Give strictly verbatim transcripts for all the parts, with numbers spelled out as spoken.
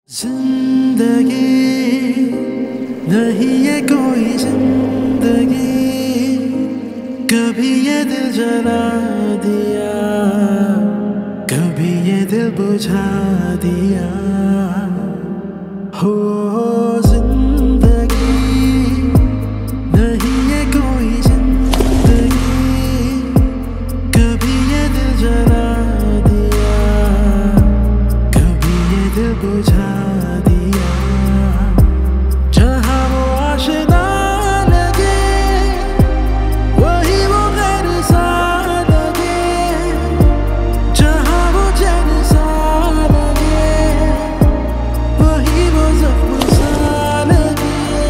जिंदगी नहीं ये कोई जिंदगी, कभी ये दिल जला दिया, कभी ये दिल बुझा दिया। हो जिंदगी नहीं ये कोई जिंदगी, कभी ये दिल जला दिया, कभी ये दिल बुझा दिया। जहाँ वो आशिना लगे, वही वो गैर सा लगे, जहाँ वो चैन सा लगे, वही वो ज़ख्म सा लगे।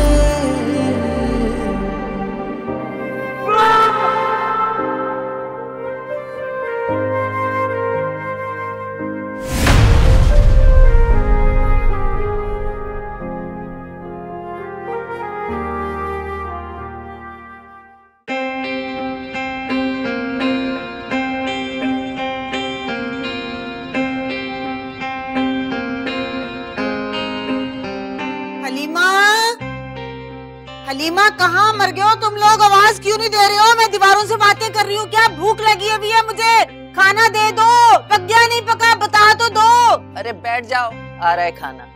हलीमा, हलीमा कहाँ मर गए हो तुम लोग? आवाज क्यों नहीं दे रहे हो? मैं दीवारों से बातें कर रही हूँ। क्या भूख लगी है? है मुझे खाना दे दो। पक गया नहीं पका बता तो दो। अरे बैठ जाओ, आ रहा है खाना।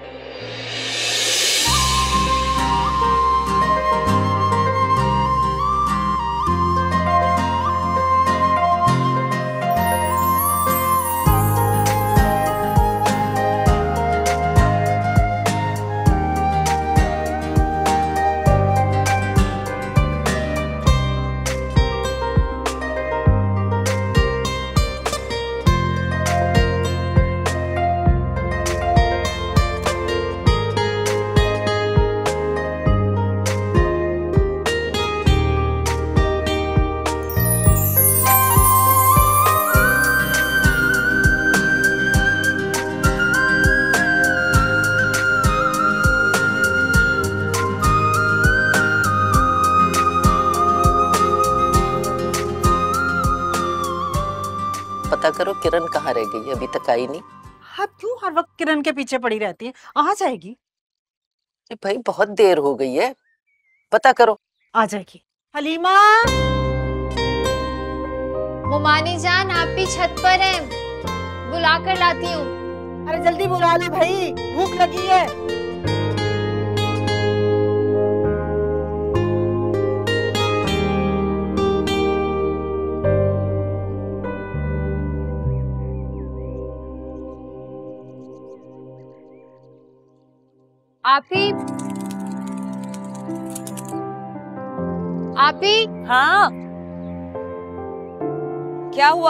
पता करो किरण कहाँ रह गई, अभी तक आई नहीं। आप क्यों हर वक्त किरण के पीछे पड़ी रहती है? आ जाएगी। अरे भाई बहुत देर हो गई है, पता करो। आ जाएगी। हलीमा, मुमानी जान आप भी छत पर हैं, बुला कर लाती हूँ। अरे जल्दी बुला ले भाई, भूख लगी है। आप ही आप ही हाँ, क्या हुआ?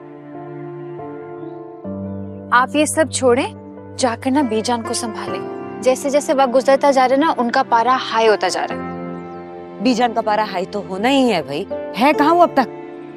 आप ये सब छोड़ें, जाकर ना बीजान को संभालें। जैसे जैसे वक्त गुजरता जा रहा है ना, उनका पारा हाई होता जा रहा है। बीजान का पारा हाई तो होना ही है भाई। है कहाँ वो अब तक?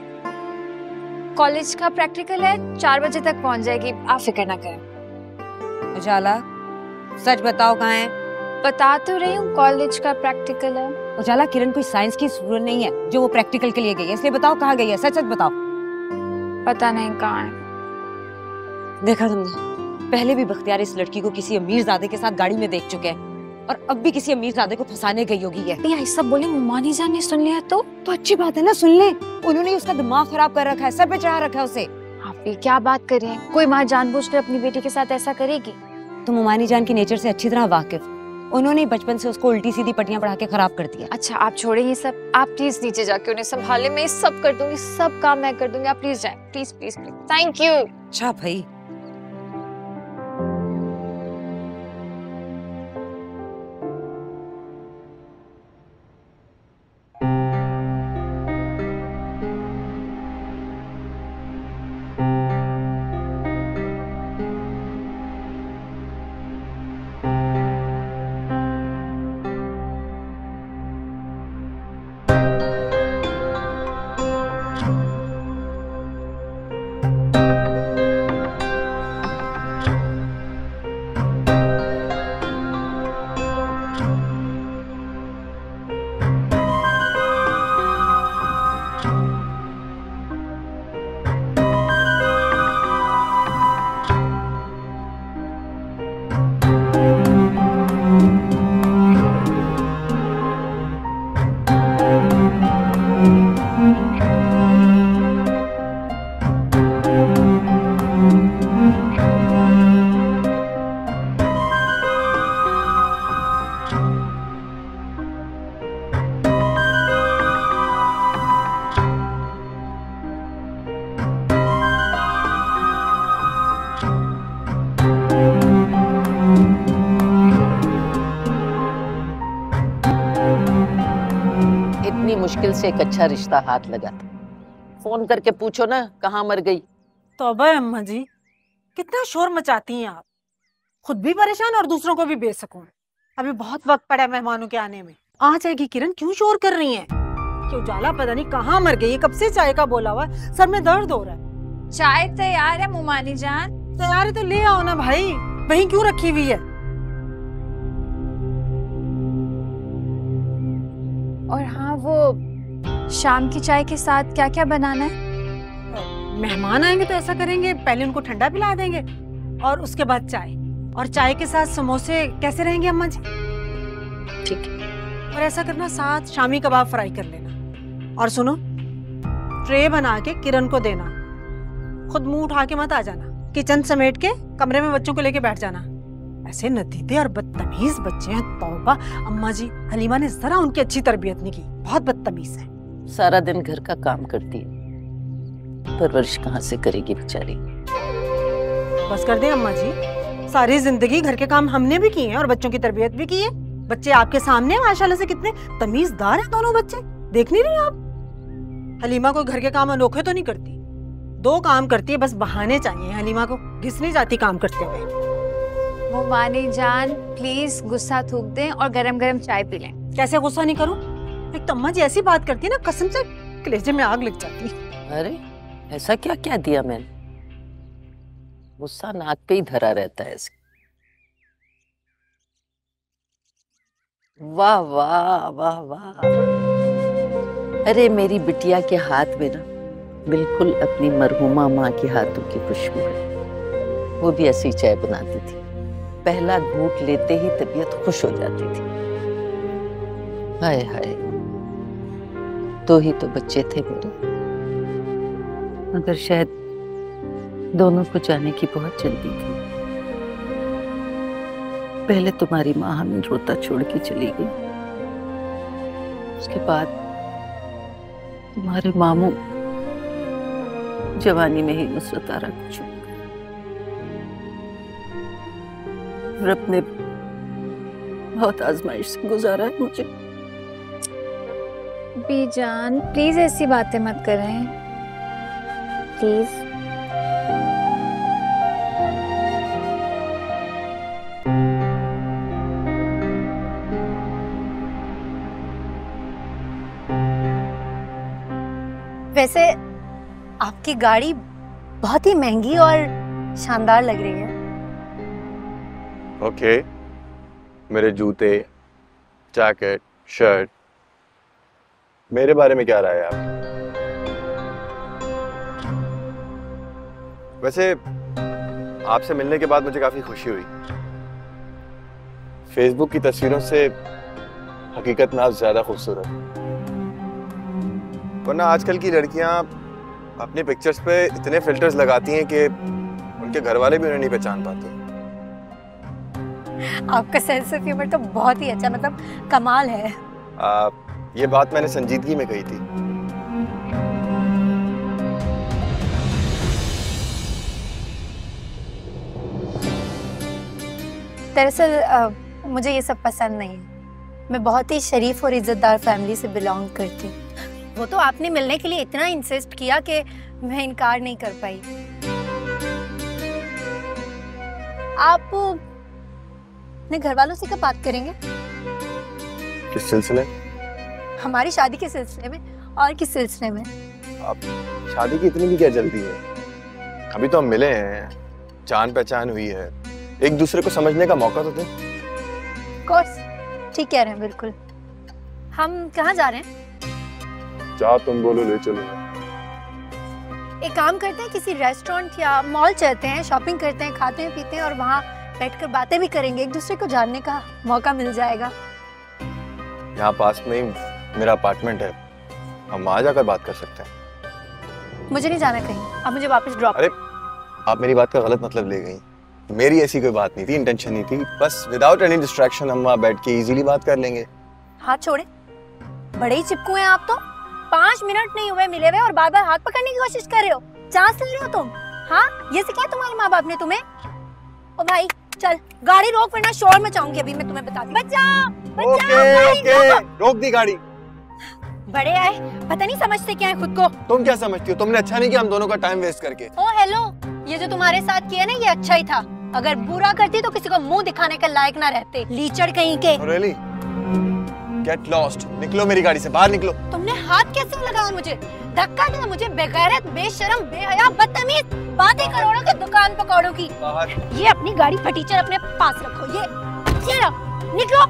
कॉलेज का प्रैक्टिकल है, चार बजे तक पहुंच जाएगी, आप फिक्र ना करें। उजाला सच बताओ कहाँ है? बता तो रही हूँ, कॉलेज का प्रैक्टिकल है। उजाला किरण कोई साइंस की स्टूडेंट नहीं है जो वो प्रैक्टिकल के लिए गई है, इसलिए बताओ कहाँ गई है, सच सच बताओ। पता नहीं कहाँ है। देखा तुमने, पहले भी बख्तियार इस लड़की को किसी अमीरजादे के साथ गाड़ी में देख चुके हैं और अब भी किसी अमीरजादे को फंसाने गई होगी है। ये सब बोले मुमानी जान ने सुन लिया तो तो अच्छी बात है ना, सुन ले। उन्होंने उसका दिमाग खराब कर रखा है, सर पे चढ़ा रखा है उसे। आप भी क्या बात कर रही हैं? कोई माँ जानबूझकर अपनी बेटी के साथ ऐसा करेगी? तो मुमानी जान के नेचर से अच्छी तरह वाकिफ, उन्होंने बचपन से उसको उल्टी सीधी पट्टियां पढ़ा के खराब कर दिया। अच्छा आप छोड़े ये सब, आप प्लीज नीचे जाके उन्हें संभाले। मैं ये सब कर दूंगी, सब काम मैं कर दूंगी। आप प्लीज जाएं, please please please. Thank you. अच्छा भाई। से एक अच्छा रिश्ता हाथ लगा था। फोन करके पूछो ना कहाँ मर गई। तौबा है अम्मा जी, कितना शोर मचाती हैं आप, खुद भी परेशान और दूसरों को भी बेसकून। अभी बहुत वक्त पड़ा है मेहमानों के आने में। आ जाएगी किरण, क्यों शोर कर रही हैं? कि उजाला पता नहीं कहाँ मर गई है, कब से चाय का बोला हुआ है, सर में दर्द हो रहा है। चाय तैयार है मुमानी जान। तैयार है तो ले आओ ना भाई, वहीं क्यों रखी हुई है? और हाँ, वो शाम की चाय के साथ क्या क्या बनाना है? मेहमान आएंगे तो ऐसा करेंगे, पहले उनको ठंडा पिला देंगे और उसके बाद चाय, और चाय के साथ समोसे कैसे रहेंगे अम्मा जी? ठीक है। और ऐसा करना, साथ शामी कबाब फ्राई कर लेना। और सुनो, ट्रे बना के किरण को देना, खुद मुंह उठा के मत आ जाना। किचन समेट के कमरे में बच्चों को लेके बैठ जाना। ऐसे नतीजे और बदतमीज बच्चे हैं, तौबा। अम्मा जी, हलीमा ने जरा उनकी अच्छी तरबियत नहीं की, बहुत बदतमीज है। सारा दिन घर का काम करती है, परवरिश कहाँ से करेगी बेचारी। बस कर दे अम्मा जी, सारी जिंदगी घर के काम हमने भी किए हैं और बच्चों की तरबियत भी की है। बच्चे आपके सामने माशाल्लाह से कितने तमीजदार हैं दोनों बच्चे, देख नहीं रही आप? हलीमा कोई घर के काम अनोखे तो नहीं करती, दो काम करती है, बस बहाने चाहिए। हलीमा को घिस नहीं जाती काम करते हुए। मुमानी जान प्लीज गुस्सा थूक दें और गरम गरम चाय पी लें। कैसे गुस्सा नहीं करूं? एक तो अम्मा जी ऐसी बात करती है ना, कसम से कलेजे में आग लग जाती है। अरे ऐसा क्या क्या दिया मैंने? गुस्सा नाक पे ही धरा रहता है इसका। वाह वाह वाह वाह। अरे मेरी बिटिया के हाथ में ना बिल्कुल अपनी मरहुमा माँ के हाथों की खुशबू है। वो भी ऐसी चाय बनाती थी, पहला घूंट लेते ही तबीयत खुश हो जाती थी। हाय हाय, दो ही तो बच्चे थे मेरे, मगर शायद दोनों को जाने की बहुत जल्दी थी। पहले तुम्हारी माँ हमें रोता छोड़ के चली गई, उसके बाद तुम्हारे मामू जवानी में ही नुसरत आरा को छोड़ गए। रब ने बहुत आजमाइश से गुजारा है मुझे। बीजान प्लीज ऐसी बातें मत करें, प्लीज। वैसे आपकी गाड़ी बहुत ही महंगी और शानदार लग रही है। Okay okay. मेरे जूते, जैकेट, शर्ट, मेरे बारे में क्या राय है आप? वैसे आपसे मिलने के बाद मुझे काफी खुशी हुई। फेसबुक की तस्वीरों से हकीकत में आप ज्यादा खूबसूरत, वरना आजकल की लड़कियां अपनी पिक्चर्स पे इतने फिल्टर्स लगाती हैं कि उनके घर वाले भी उन्हें नहीं पहचान पाते। आपका सेंस ऑफ ह्यूमर तो बहुत ही अच्छा, मतलब कमाल है। आ, ये बात मैंने संजीदगी में कही थी। दरअसल मुझे ये सब पसंद नहीं है। मैं बहुत ही शरीफ और इज्जतदार फैमिली से बिलोंग करती हूँ। वो तो आपने मिलने के लिए इतना इंसिस्ट किया कि मैं इनकार नहीं कर पाई। आप अपने घर वालों से कब बात करेंगे? किस सिलसिले? हमारी शादी के सिलसिले में। और किस सिलसिले में? आप शादी की इतनी भी क्या जल्दी है? अभी तो हम मिले हैं, जान पहचान हुई है, एक दूसरे को समझने का मौका तो दें। कोर्स, ठीक कह रहे हैं, बिल्कुल। हम कहाँ जा रहे हैं? जा तुम बोलो, ले चलो। एक काम करते हैं, किसी रेस्टोरेंट या मॉल चलते हैं, शॉपिंग करते हैं, खाते हैं पीते हैं और वहाँ बैठकर बातें भी करेंगे, एक दूसरे को जानने का मौका मिल जाएगा। यहाँ पास में ही मेरा अपार्टमेंट है, हम वहाँ जाकर बात कर सकते हैं। मुझे नहीं जाना कहीं, आप मुझे वापस ड्रॉप। अरे आप मेरी बात का गलत मतलब ले गई। मेरी ऐसी कोई बात नहीं थी, इंटेंशन नहीं थी, बस विदाउट एनी डिस्ट्रैक्शन हम वहाँ बैठ के इजीली बात कर लेंगे। हाथ छोड़े, बड़े ही चिपकू हैं आप तो। पाँच मिनट नहीं हुए मिले हुए और बार बार हाथ पकड़ने की कोशिश कर रहे हो, चांस ले रहे हो तुम। हाँ, ये सिखाया तुम्हारे माँ बाप ने तुम्हें? ओ भाई चल गाड़ी रोक, वरना शोर मचाऊंगी अभी मैं तुम्हें बता दूं। बचाओ, बचाओ, ओके ओके, रोक दी गाड़ी। बड़े आए, पता नहीं समझते क्या है खुद को। तुम क्या समझती हो? तुमने अच्छा नहीं किया हम दोनों का टाइम वेस्ट करके। ओ हेलो, ये जो तुम्हारे साथ किया ना ये अच्छा ही था। अगर बुरा करती तो किसी को मुंह दिखाने का लायक ना रहते, लीचड़ कहीं के। रियली? Get lost. निकलो मेरी गाड़ी से, बाहर निकलो। तुमने हाथ कैसे लगाया मुझे? धक्का दिया मुझे, बेगैरत, बेशरम, बेहया, बदतमीज। बातें करोड़ों की, दुकान पकौड़ों की। बाहर। ये अपनी गाड़ी फटीचर अपने पास रखो। ये ये लो, निकलो।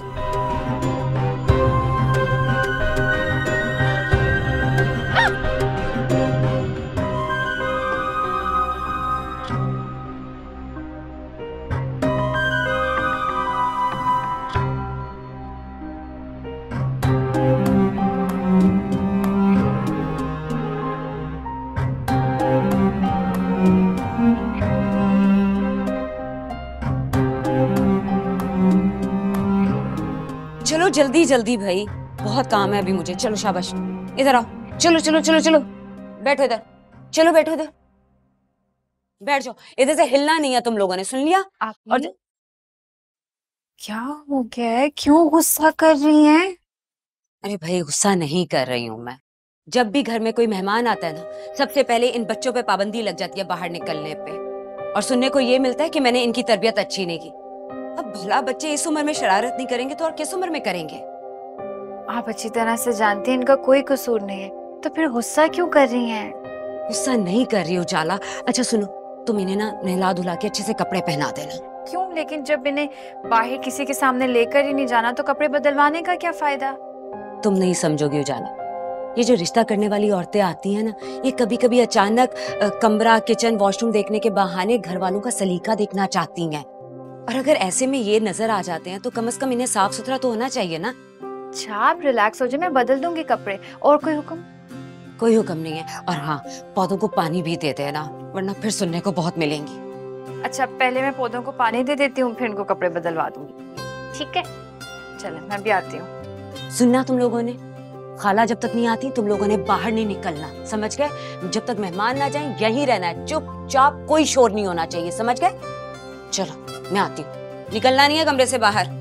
चलो जल्दी जल्दी भाई, बहुत काम है अभी मुझे। चलो शाबाश, इधर आओ। चलो चलो चलो चलो, बैठो इधर। चलो बैठो इधर, बैठ जाओ। इधर से हिलना नहीं है तुम लोगों ने, सुन लिया? आप और क्या हो गया है? क्यों गुस्सा कर रही हैं? अरे भाई गुस्सा नहीं कर रही हूँ मैं। जब भी घर में कोई मेहमान आता है ना, सबसे पहले इन बच्चों पे पाबंदी लग जाती है बाहर निकलने पे, और सुनने को ये मिलता है कि मैंने इनकी तरबियत अच्छी नहीं की। अब भला बच्चे इस उम्र में शरारत नहीं करेंगे तो और किस उम्र में करेंगे? आप अच्छी तरह से जानती हैं इनका कोई कसूर नहीं है, तो फिर गुस्सा क्यों कर रही हैं? गुस्सा नहीं कर रही उजाला। अच्छा सुनो, तुम इन्हें ना नहला धुला के अच्छे से कपड़े पहना देना। क्यों? लेकिन जब इन्हें बाहर किसी के सामने लेकर ही नहीं जाना तो कपड़े बदलवाने का क्या फायदा? तुम नहीं समझोगी उजाला। ये जो रिश्ता करने वाली औरतें आती हैं ना, ये कभी कभी अचानक अ, कमरा, किचन, वॉशरूम देखने के बहाने घर वालों का सलीका देखना चाहती हैं, और अगर ऐसे में ये नजर आ जाते हैं तो कम से कम इन्हें साफ सुथरा तो होना चाहिए ना। अच्छा आप रिलैक्स हो जाए, मैं बदल दूंगी कपड़े। और कोई हुक्म? कोई हुक्म नहीं है। और हाँ, पौधों को पानी भी दे देना, वरना फिर सुनने को बहुत मिलेंगी। अच्छा पहले मैं पौधों को पानी दे देती हूँ, फिर इनको कपड़े बदलवा दूंगी। ठीक है, चलो मैं भी आती हूँ। सुनना तुम लोगों ने, खाला जब तक नहीं आती तुम लोगों ने बाहर नहीं निकलना, समझ गए? जब तक मेहमान ना जाएं यहीं रहना है, चुपचाप, कोई शोर नहीं होना चाहिए, समझ गए? चलो मैं आती हूँ, निकलना नहीं है कमरे से बाहर।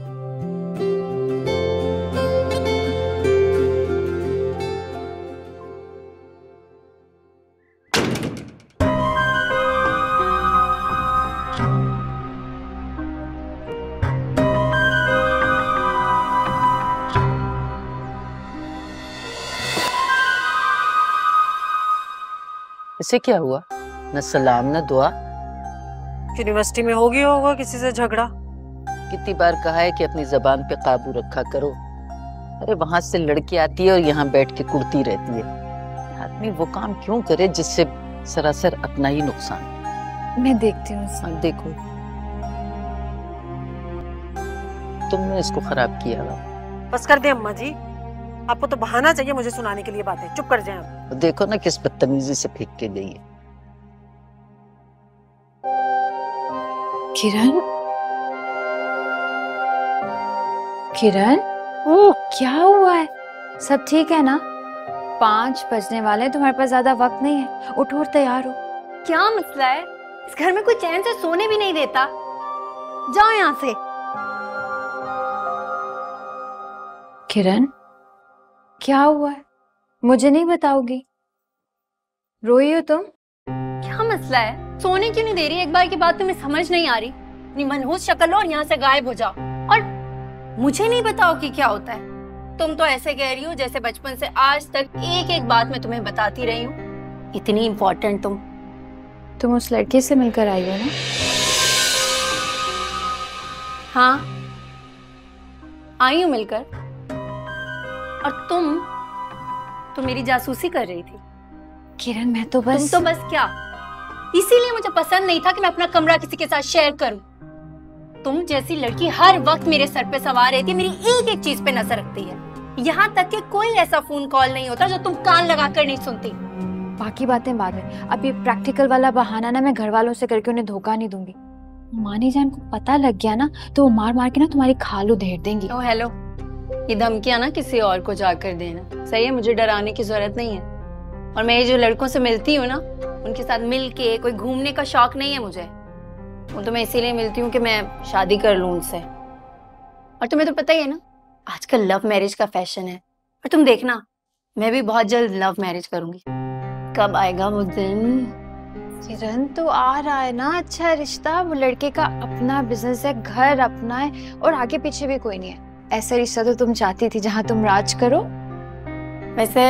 इसे क्या हुआ? न सलाम न दुआ। यूनिवर्सिटी में हो गया होगा किसी से झगड़ा। कितनी बार कहा है कि अपनी जबान पे काबू रखा करो। अरे वहां से लड़की आती है और यहाँ बैठ के कुड़ती रहती है। आदमी वो काम क्यों करे जिससे सरासर अपना ही नुकसान। मैं देखती हूँ। हाँ, देखो तुमने इसको खराब किया। बस कर दे अम्मा जी, आपको तो बहाना चाहिए मुझे सुनाने के लिए बातें। चुप कर जाएं आप। देखो ना किस बदतमीजी से फेंक के गई है। किरण, किरण, ओ क्या हुआ है? सब ठीक है ना? पाँच बजने वाले हैं, तुम्हारे पास ज्यादा वक्त नहीं है। उठो और तैयार हो। क्या मसला है? इस घर में कोई चैन से सोने भी नहीं देता। जाओ यहाँ से। किरण क्या हुआ है? मुझे नहीं बताओगी? रोई हो तुम? क्या मसला है? सोने क्यों नहीं दे रही? एक बार की बात तुम्हें समझ नहीं आ रही? अपनी मनहूस शक्ल लो और यहाँ से गायब हो जाओ, और मुझे नहीं बताओ कि क्या होता है। तुम तो ऐसे कह रही हो जैसे बचपन से आज तक एक एक बात मैं तुम्हें बताती रही हूँ। इतनी इम्पोर्टेंट तुम तुम उस लड़के से मिलकर आई हो ना? हाँ आई हूँ मिलकर। और तुम तो मेरी जासूसी कर रही थी। किरण मैं तो बस तुम तो बस क्या, इसीलिए मुझे पसंद नहीं था कि मैं अपना कमरा किसी के साथ शेयर करूं। तुम जैसी लड़की हर वक्त मेरे सर पे सवार रहती है, मेरी एक एक चीज पे नजर रखती है। यहाँ तक कि कोई ऐसा फोन कॉल नहीं होता जो तुम कान लगाकर नहीं सुनती। बाकी बातें बाद में, अब ये प्रैक्टिकल वाला बहाना ना मैं घर वालों से करके उन्हें धोखा नहीं दूंगी। मानी जान को पता लग गया ना तो वो मार मार के ना तुम्हारी खाल उधेड़ देंगी। ओ हेलो, ये धमकियां ना किसी और को जाकर देना, सही है? मुझे डराने की जरूरत नहीं है। और मैं ये जो लड़कों से मिलती हूँ ना, उनके साथ मिल के कोई घूमने का शौक नहीं है मुझे। वो तो मैं इसीलिए मिलती हूँ कि मैं शादी कर लूँ उनसे। और तुम्हें तो पता ही है ना, आजकल लव मैरिज का फैशन है। और तुम देखना, मैं भी बहुत जल्द लव मैरिज करूंगी। कब आएगा वो दिन? किरण तो आ रहा है ना अच्छा रिश्ता, वो लड़के का अपना बिजनेस है, घर अपना है और आगे पीछे भी कोई नहीं है। ऐसा रिश्ता तो तुम चाहती थी जहां तुम राज करो। वैसे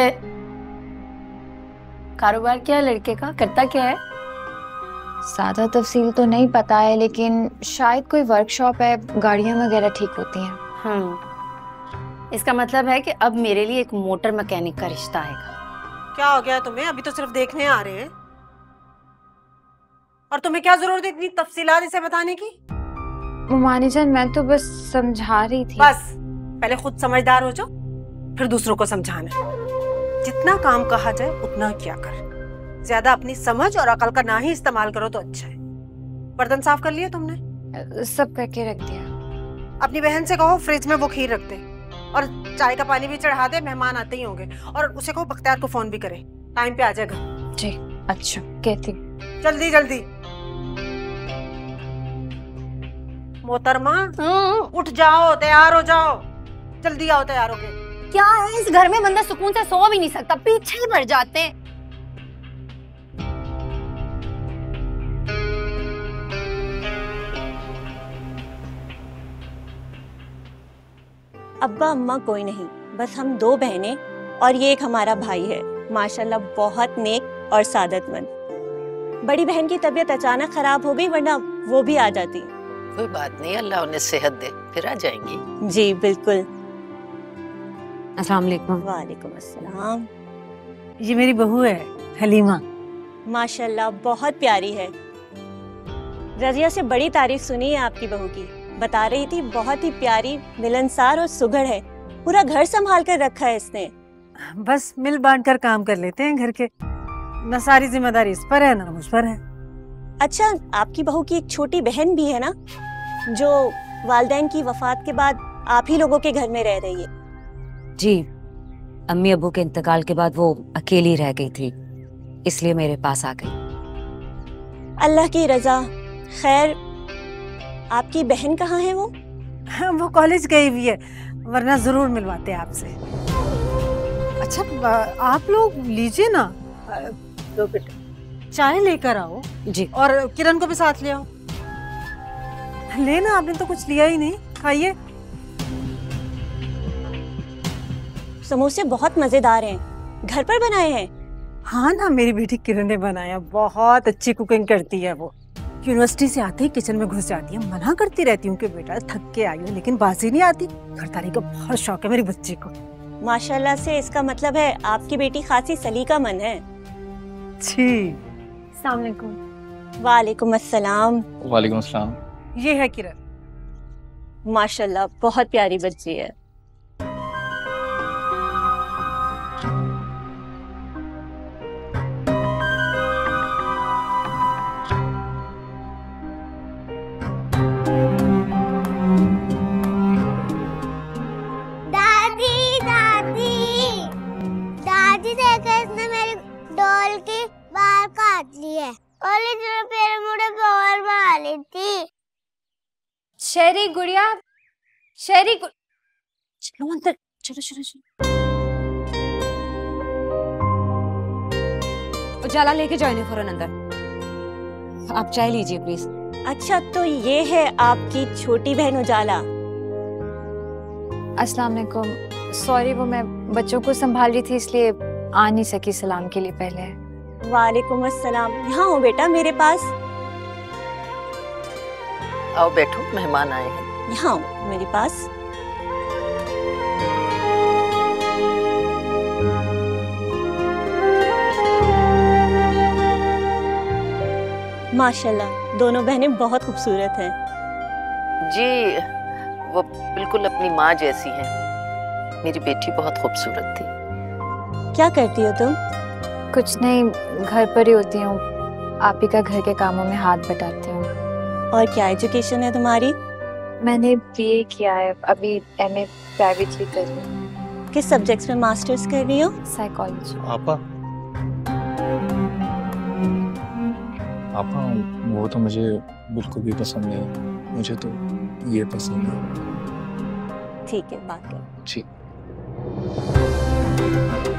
कारोबार क्या है लड़के का, करता क्या है? ज्यादा तफसील तो नहीं पता है, लेकिन शायद कोई वर्कशॉप है, गाड़ियां वगैरह ठीक होती हैं। हम्म, इसका मतलब है कि अब मेरे लिए एक मोटर मैकेनिक का रिश्ता आएगा। क्या हो गया तुम्हें? अभी तो सिर्फ देखने आ रहे हैं। और तुम्हें क्या जरूरत है इतनी तफसीलात इसे बताने की? मानी जान मैं तो बस समझा रही थी। बस पहले खुद समझदार हो जाओ, फिर दूसरों को समझाना। जितना काम कहा जाए उतना किया कर। ज्यादा अपनी समझ और अकल का ना ही इस्तेमाल करो तो अच्छा है। बर्तन साफ कर लिए तुमने? सब करके रख दिया। अपनी बहन से कहो फ्रिज में वो खीर रख दे और चाय का पानी भी चढ़ा दे, मेहमान आते ही होंगे। और उसे कहो बख्तियार को फोन भी करे, टाइम पे आ जाएगा। जी अच्छा कहती। जल्दी जल्दी। मोहतरमा उठ जाओ, तैयार हो जाओ, जल्दी आओ तैयार होके। क्या है इस घर में, बंदा सुकून से सो भी नहीं सकता, पीछे ही पड़ जाते हैं। अब्बा अम्मा कोई नहीं, बस हम दो बहनें और ये एक हमारा भाई है, माशाल्लाह बहुत नेक और सादतमंद। बड़ी बहन की तबीयत अचानक खराब हो गई, वरना वो भी आ जाती। कोई बात नहीं, अल्लाह उन्हें सेहत दे, फिर आ जाएंगी। जी बिल्कुल। अस्सलाम वालेकुम। वालेकुम अस्सलाम। ये मेरी बहू है हलीमा। माशाल्लाह बहुत प्यारी है। रजिया से बड़ी तारीफ सुनी है आपकी बहू की, बता रही थी बहुत ही प्यारी, मिलनसार और सुघड़ है। पूरा घर संभाल कर रखा है इसने। बस मिल बांट कर काम कर लेते हैं घर के, न सारी जिम्मेदारी इस पर है ना मुझ पर है। अच्छा, आपकी बहू की एक छोटी बहन भी है ना, जो वालिदैन की वफात के बाद आप ही लोगों के घर में रह रही है? जी, अम्मी अब्बू के इंतकाल के बाद वो अकेली रह गई थी, इसलिए मेरे पास आ गई। अल्लाह की रजा। खैर, आपकी बहन कहाँ है वो? वो कॉलेज गई हुई है, वरना जरूर मिलवाते हैं आपसे। अच्छा आप लोग लीजिए ना, तो बेटा चाय लेकर आओ। जी। और किरण को भी साथ ले आओ। लेना, आपने तो कुछ लिया ही नहीं, खाइए। समोसे बहुत मजेदार हैं, घर पर बनाए हैं? हाँ ना, मेरी बेटी किरण ने बनाया, बहुत अच्छी कुकिंग करती है वो। यूनिवर्सिटी से आते ही किचन में घुस जाती है। मना करती रहती हूँ कि बेटा थक के आई हो, लेकिन बाजी नहीं आती। घरदारी का बहुत शौक है मेरी बच्ची को। माशाल्लाह से इसका मतलब है आपकी बेटी खासी सलीका मन है। जी। अस्सलाम वालेकुम। वालेकुम अस्सलाम। वालेकुम अस्सलाम। ये है किरण। माशाल्लाह बहुत प्यारी बच्ची है। दादी दादी दादी देखो, इसने मेरी डॉल की बाल काट ली है और इसने फिर मुझे बॉल मार ली थी। शेरी गुड़िया, शेरी गुड़... चलो अंदर, चलो चलो चलो। उजाला लेके जाओ इन्हें फौरन अंदर। आप चाय लीजिए प्लीज। अच्छा, तो ये है आपकी छोटी बहन उजाला? अस्सलाम वालेकुम। सॉरी, वो मैं बच्चों को संभाल रही थी इसलिए आ नहीं सकी सलाम के लिए पहले। वालेकुम अस्सलाम। यहाँ हो बेटा मेरे पास। आओ बैठो, मेहमान आए हैं। यहाँ हो मेरे पास। माशाल्लाह दोनों बहनें बहुत खूबसूरत हैं। जी, वो बिल्कुल अपनी माँ जैसी हैं। मेरी बेटी बहुत खूबसूरत थी। क्या करती हो तुम? कुछ नहीं, घर पर ही होती हूँ, आप ही का घर के कामों में हाथ बटाती हूँ। और क्या एजुकेशन है तुम्हारी? मैंने बीए किया है, अभी एमए प्राइवेटली कर रही हूँ। किस सब्जेक्ट्स में मास्टर्स कर रही हो? साइकोलॉजी। आपा आपा वो तो मुझे बिल्कुल भी पसंद नहीं, मुझे तो ये पसंद है। ठीक है, बात करो। ठीक।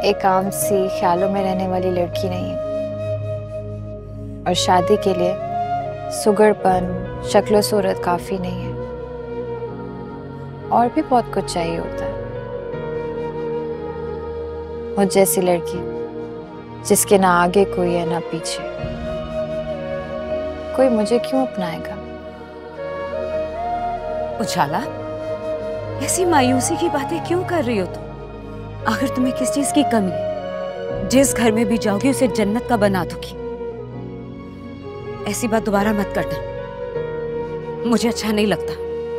एक आम सी ख्यालों में रहने वाली लड़की नहीं है, और शादी के लिए सुगड़पन, शक्ल सूरत काफी नहीं है, और भी बहुत कुछ चाहिए होता है। मुझ जैसी लड़की जिसके ना आगे कोई है ना पीछे, कोई मुझे क्यों अपनाएगा? उजाला, ऐसी मायूसी की बातें क्यों कर रही हो तुम? आखिर तुम्हें किस चीज की कमी है? जिस घर में भी जाओगी उसे जन्नत का बना दूंगी। ऐसी बात दोबारा मत करना, मुझे अच्छा नहीं लगता।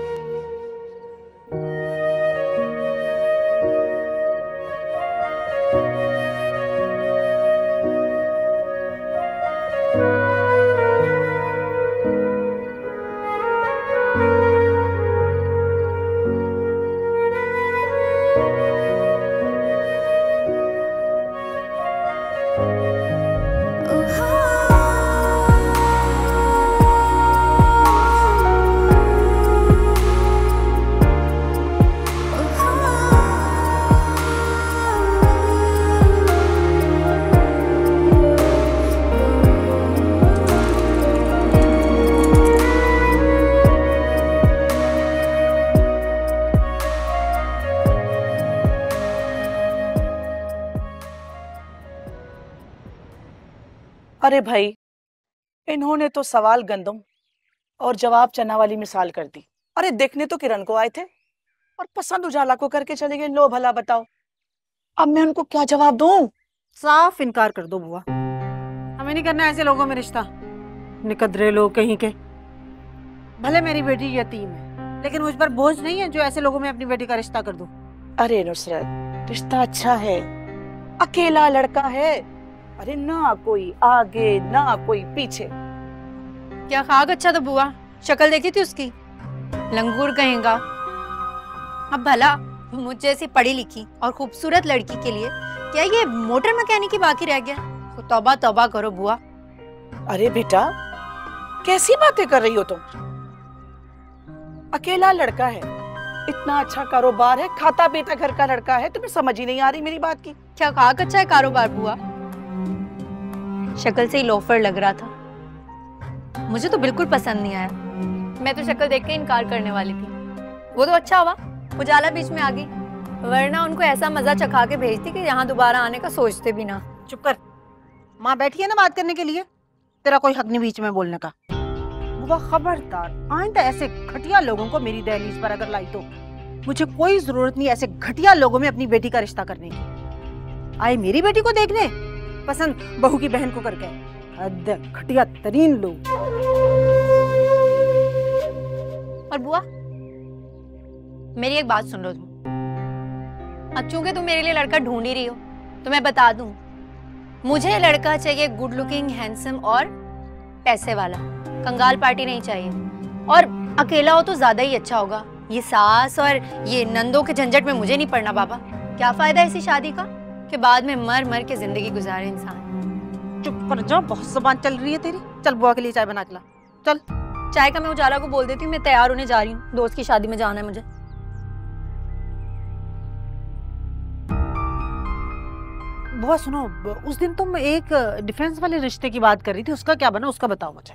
अरे भाई, इन्होंने तो सवाल गंदम और जवाब चना वाली मिसाल कर दी। अरे देखने तो किरण को आए थे और पसंद उजाला को करके चले गए। लो भला बताओ, अब मैं उनको क्या जवाब दूं? साफ इनकार कर दो बुआ, हमें नहीं करना ऐसे लोगों में रिश्ता। निकद्रे लोग कहीं के। भले मेरी बेटी यतीम है, लेकिन मुझ पर बोझ नहीं है जो ऐसे लोगों में अपनी बेटी का रिश्ता कर दूं। अरे नुसरत, रिश्ता अच्छा है, अकेला लड़का है। अरे ना कोई आगे ना कोई पीछे। क्या खाक अच्छा तो बुआ, शक्ल देखी थी उसकी, लंगूर कहेगा। अब भला मुझ जैसी पढ़ी लिखी और खूबसूरत लड़की के लिए क्या ये मोटर मैकेनिक ही बाकी रह गया? तो तौबा तौबा करो बुआ। अरे बेटा, कैसी बातें कर रही हो तुम? अकेला लड़का है, इतना अच्छा कारोबार है, खाता पीता घर का लड़का है। तुम्हें समझ ही नहीं आ रही मेरी बात की? क्या खाक अच्छा है कारोबार बुआ? शक्ल से ही लोफर लग रहा था, मुझे तो बिल्कुल पसंद नहीं आया। मैं तो शक्ल देख के इनकार करने वाली थी। वो तो अच्छा हुआ उजाला बीच में आ गई, वरना उनको ऐसा मजा चखा के भेजती कि यहाँ दोबारा आने का सोचते भी ना। चुप कर, माँ बैठी है ना बात करने के लिए, तेरा कोई हक नहीं बीच में बोलने का। बुआ खबरदार, आइंदा ऐसे घटिया लोगों को मेरी दहलीज पर अगर लाई तो मुझे कोई जरूरत नहीं ऐसे घटिया लोगों में अपनी बेटी का रिश्ता करने की। आए मेरी बेटी को देखने, पसंद बहू की बहन को करके। हद घटिया तरीन लोग। और बुआ, मेरी एक बात सुन लो तुम। अब चूंकि तुम मेरे लिए लड़का ढूंढ ही रही हो, तो मैं बता दूं, मुझे लड़का चाहिए गुड लुकिंग, हैंडसम और पैसे वाला। कंगाल पार्टी नहीं चाहिए, और अकेला हो तो ज्यादा ही अच्छा होगा। ये सास और ये नंदों के झंझट में मुझे नहीं पड़ना बाबा। क्या फायदा ऐसी शादी का कि बाद में मर मर के जिंदगी गुजारे इंसान। चुप कर जा, बहुत जुबान चल रही है तेरी। चल बुआ के लिए चाय बना के ला, चल। चाय का मैं उजाला को बोल देती हूँ, मैं तैयार होने जा रही हूँ, दोस्त की शादी में जाना है मुझे। बुआ सुनो, उस दिन तुम एक डिफेंस वाले रिश्ते की बात कर रही थी, उसका क्या बना? उसका बताओ मुझे।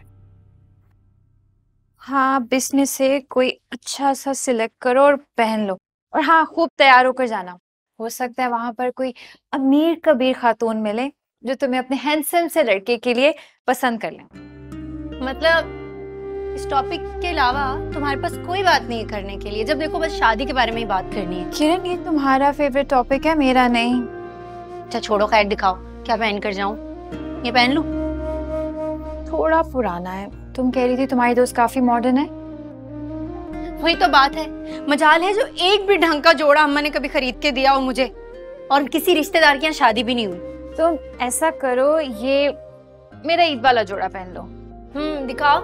हाँ, बिजनेस से कोई अच्छा सा सिलेक्ट करो और पहन लो, और हाँ खूब तैयार होकर जाना। हो सकता है वहां पर कोई अमीर कबीर खातून मिले जो तुम्हें अपने हैंडसम से लड़के के लिए पसंद कर ले। मतलब इस टॉपिक के अलावा तुम्हारे पास कोई बात नहीं है करने के लिए? जब देखो बस शादी के बारे में ही बात करनी है। किरण, ये तुम्हारा फेवरेट टॉपिक है, मेरा नहीं। अच्छा छोड़ो, खैर दिखाओ क्या पहन कर जाऊं। ये पहन लूं? थोड़ा पुराना है। तुम कह रही थी तुम्हारी दोस्त काफी मॉडर्न है। वही तो बात है, मजाल है जो एक भी ढंग का जोड़ा अम्मा ने कभी खरीद के दिया हो मुझे, और किसी रिश्तेदार की यहाँ शादी भी नहीं हुई। तुम ऐसा करो, ये मेरा ईद वाला जोड़ा पहन लो। हम्म दिखाओ।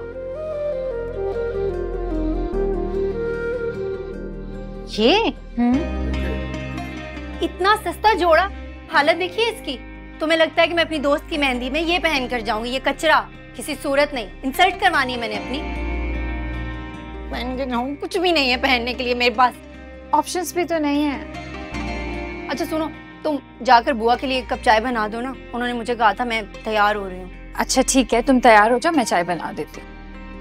ये हम्म इतना सस्ता जोड़ा, हालत देखिए इसकी। तुम्हें लगता है कि मैं अपनी दोस्त की मेहंदी में ये पहन कर जाऊंगी? ये कचरा, किसी सूरत नहीं। इंसल्ट करवानी है मैंने अपनी। पहन के जाऊं? कुछ भी नहीं है पहनने के लिए मेरे पास। ऑप्शंस भी तो नहीं है। अच्छा सुनो, तुम जाकर बुआ के लिए एक कप चाय बना दो ना, उन्होंने मुझे कहा था मैं तैयार हो रही हूँ। अच्छा ठीक है, तुम तैयार हो जाओ, मैं चाय बना देती हूँ।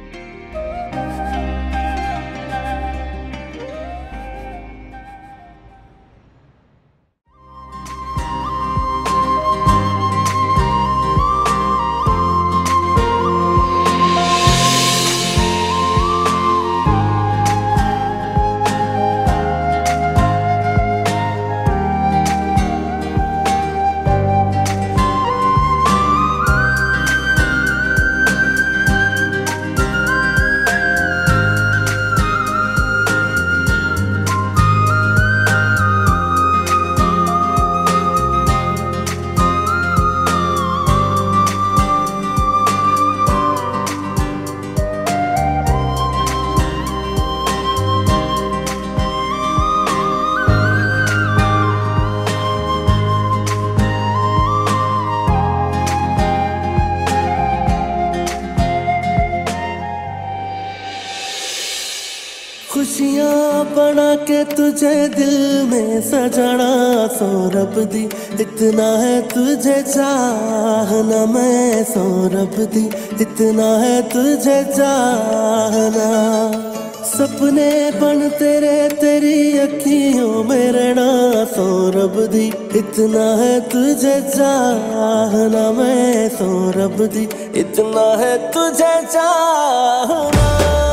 खुशियाँ बना के तुझे दिल में सजाना सौरभ दी, इतना है तुझे चाहना मैं सौरभ दी, इतना है तुझे चाहना। सपने बन तेरे तेरी अखियों में रहना सौरभ दी, इतना है तुझे चाहना मैं सौरभ दी, इतना है तुझे चाहना।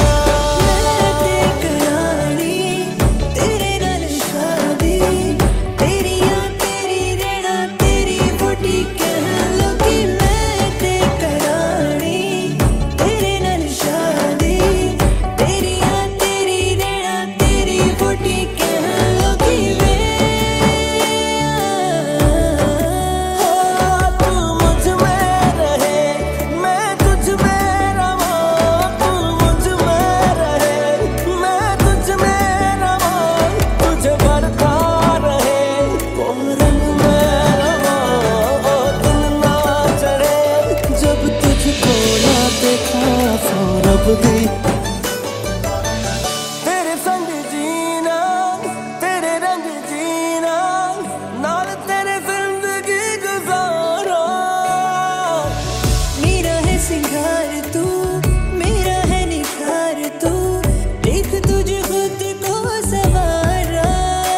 तेरे संग जीना, तेरे रंग जीना, नाल तेरे जिंदगी गुजारो। मेरा है सिंगार तू, मेरा है निखार तू, देख तुझे खुद को सवारा।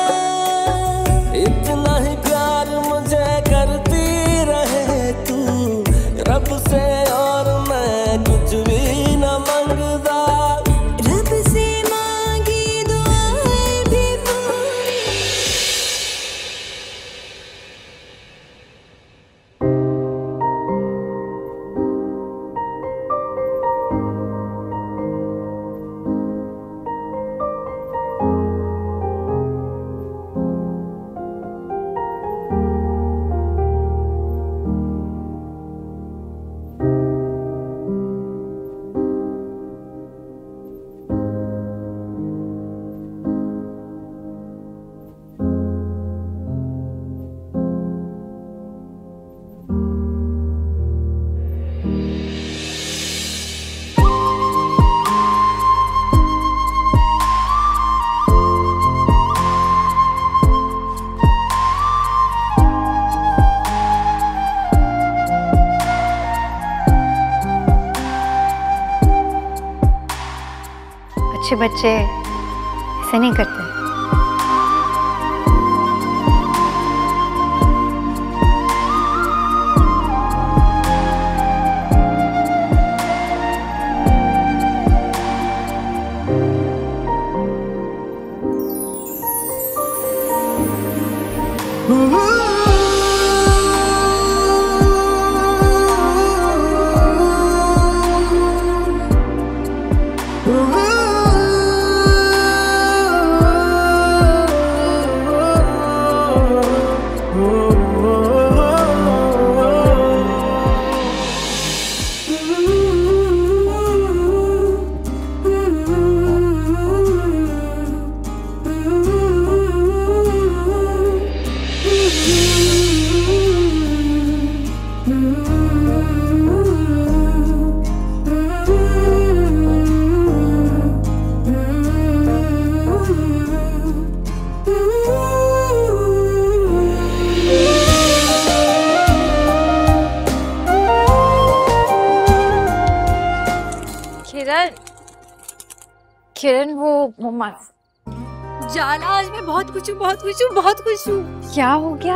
इतना ही प्यार मुझे करती रहे तू, रब से और मैं कुछ भी न मांगदा। रब से मांगी दुआएं भी पूरी। अच्छे बच्चे ऐसे नहीं करते। Oh किरण किरण वो मम्मा जाला, आज मैं बहुत खुश हूँ, बहुत खुश हूँ, बहुत खुश हूँ। क्या हो गया?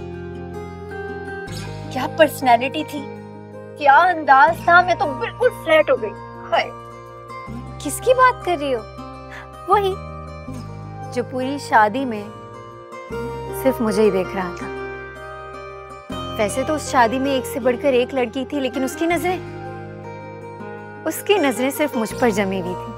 क्या पर्सनैलिटी थी, क्या अंदाज था, मैं तो बिल्कुल फ्लैट हो गई। हाय। किसकी बात कर रही हो? वही जो पूरी शादी में सिर्फ मुझे ही देख रहा था। वैसे तो उस शादी में एक से बढ़कर एक लड़की थी, लेकिन उसकी नजरें उसकी नजरें सिर्फ मुझ पर जमी हुई थी।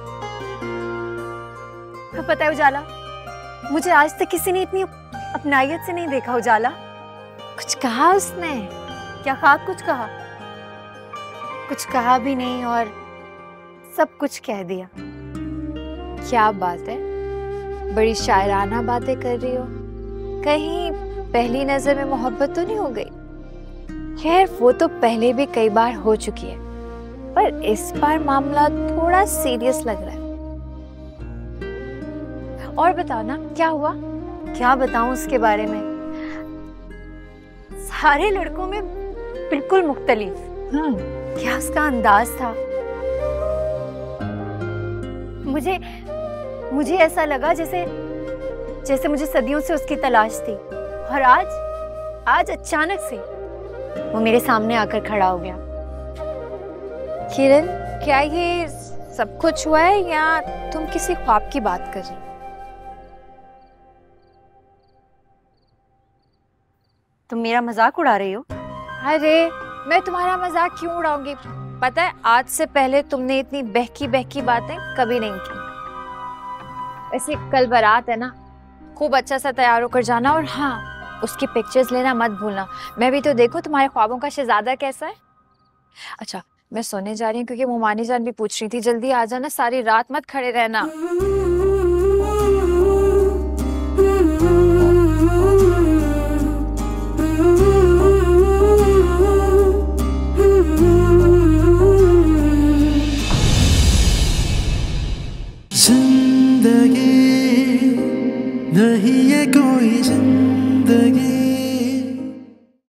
पता है उजाला, मुझे आज तक किसी ने इतनी अपनायत से नहीं देखा। उजाला, कुछ कहा उसने? क्या कहा? कुछ कहा? कुछ कहा भी नहीं और सब कुछ कह दिया। क्या बात है, बड़ी शायराना बातें कर रही हो। कहीं पहली नजर में मोहब्बत तो नहीं हो गई? खैर वो तो पहले भी कई बार हो चुकी है, पर इस बार मामला थोड़ा सीरियस लग रहा है। और बताओ ना, क्या हुआ? क्या बताऊं उसके बारे में? सारे लड़कों में बिल्कुल मुख्तलिफ। क्या उसका अंदाज था। मुझे मुझे ऐसा लगा जैसे जैसे मुझे सदियों से उसकी तलाश थी, और आज आज अचानक से वो मेरे सामने आकर खड़ा हो गया। किरण, क्या ये सब कुछ हुआ है या तुम किसी ख्वाब की बात कर रही? तुम मेरा मजाक उड़ा रही हो? अरे मैं तुम्हारा मजाक क्यों उड़ाऊंगी? पता है आज से पहले तुमने इतनी बहकी बहकी बातें कभी नहीं की। वैसे कल बारात है ना, खूब अच्छा सा तैयार होकर जाना, और हाँ उसकी पिक्चर्स लेना मत भूलना। मैं भी तो देखो तुम्हारे ख्वाबों का शहजादा कैसा है। अच्छा मैं सोने जा रही हूँ क्योंकि मोमानी जान भी पूछ रही थी, जल्दी आ जाना, सारी रात मत खड़े रहना। जिंदगी नहीं ये कोई जिंदगी